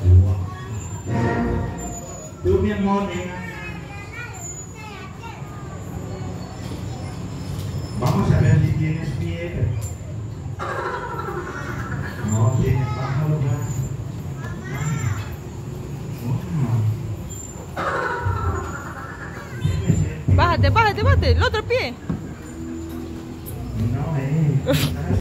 Wow. Tú, mi amor, nena. Vamos a ver si tienes fiebre. No tienes, bájalo ya. Bájate, bájate, bájate, el otro pie. No,